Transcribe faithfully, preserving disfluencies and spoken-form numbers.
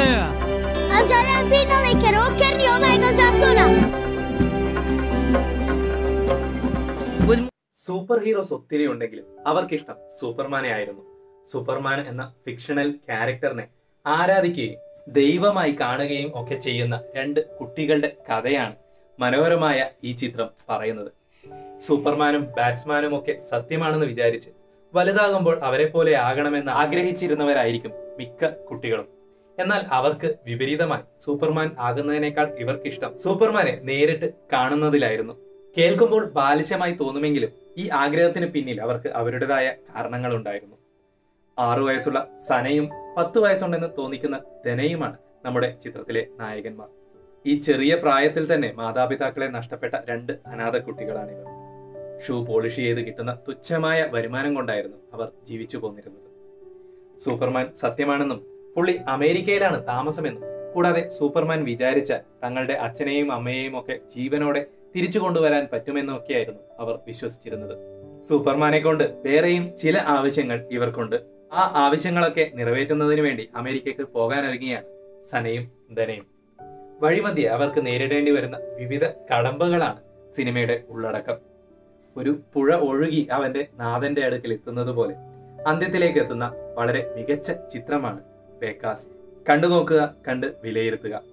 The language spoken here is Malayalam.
Angela Pina lekero kerniyo Michael Jackson. Super heroes ഒത്തിരി ഉണ്ടെങ്കിലും അവർക്കിഷ്ടം സൂപ്പർമാനെ ആയിരുന്നു. സൂപ്പർമാൻ എന്ന ഫിക്ഷണൽ ക്യാരക്ടറിനെ ആരാധിക്കുകയും ദൈവമായി കാണുകയും ഒക്കെ ചെയ്യുന്ന രണ്ട് കുട്ടികളുടെ കഥയാണ് മനോഹരമായ ഈ ചിത്രം പറയുന്നത്. സൂപ്പർമാനും ബാറ്റ്സ്മാനും ഒക്കെ സത്യമാണെന്ന് വിചാരിച്ച് വലുതാകുമ്പോൾ അവരെ പോലെ ആകണമെന്ന് ആഗ്രഹിച്ചിരുന്നവരായിരിക്കും മിക്ക കുട്ടികളും. എന്നാൽ അവർക്ക് വിപരീതമായി സൂപ്പർമാൻ ആകുന്നതിനേക്കാൾ ഇവർക്കിഷ്ടം സൂപ്പർമാനെ നേരിട്ട് കാണുന്നതിലായിരുന്നു. കേൾക്കുമ്പോൾ ബാലിശമായി തോന്നുമെങ്കിലും ഈ ആഗ്രഹത്തിന് പിന്നിൽ അവർക്ക് അവരുടേതായ കാരണങ്ങൾ ഉണ്ടായിരുന്നു. ആറു വയസ്സുള്ള സനയും പത്ത് വയസ്സുണ്ടെന്ന് തോന്നിക്കുന്ന ധനയുമാണ് നമ്മുടെ ചിത്രത്തിലെ നായകന്മാർ. ഈ ചെറിയ പ്രായത്തിൽ തന്നെ മാതാപിതാക്കളെ നഷ്ടപ്പെട്ട രണ്ട് അനാഥ കുട്ടികളാണിവർ. ഷൂ പോളിഷ് ചെയ്ത് കിട്ടുന്ന തുച്ഛമായ വരുമാനം കൊണ്ടായിരുന്നു അവർ ജീവിച്ചു പോന്നിരുന്നത്. സൂപ്പർമാൻ സത്യമാണെന്നും പുള്ളി അമേരിക്കയിലാണ് താമസമെന്നും കൂടാതെ സൂപ്പർമാൻ വിചാരിച്ചാൽ തങ്ങളുടെ അച്ഛനെയും അമ്മയെയും ഒക്കെ ജീവനോടെ തിരിച്ചു കൊണ്ടുവരാൻ പറ്റുമെന്നൊക്കെയായിരുന്നു അവർ വിശ്വസിച്ചിരുന്നത്. സൂപ്പർമാനെ കൊണ്ട് വേറെയും ചില ആവശ്യങ്ങൾ ഇവർക്കുണ്ട്. ആ ആവശ്യങ്ങളൊക്കെ നിറവേറ്റുന്നതിന് വേണ്ടി അമേരിക്കയ്ക്ക് പോകാനൊരുങ്ങിയാണ് സനയും ധനയും. വഴിമധ്യേ അവർക്ക് നേരിടേണ്ടി വരുന്ന വിവിധ കടമ്പകളാണ് സിനിമയുടെ ഉള്ളടക്കം. ഒരു പുഴ ഒഴുകി അവന്റെ നാഥന്റെ അടുക്കൽ എത്തുന്നത് പോലെ അന്ത്യത്തിലേക്ക് എത്തുന്ന വളരെ മികച്ച ചിത്രമാണ് ബേക്കാസ്. കണ്ടു നോക്കുക, കണ്ട് വിലയിരുത്തുക.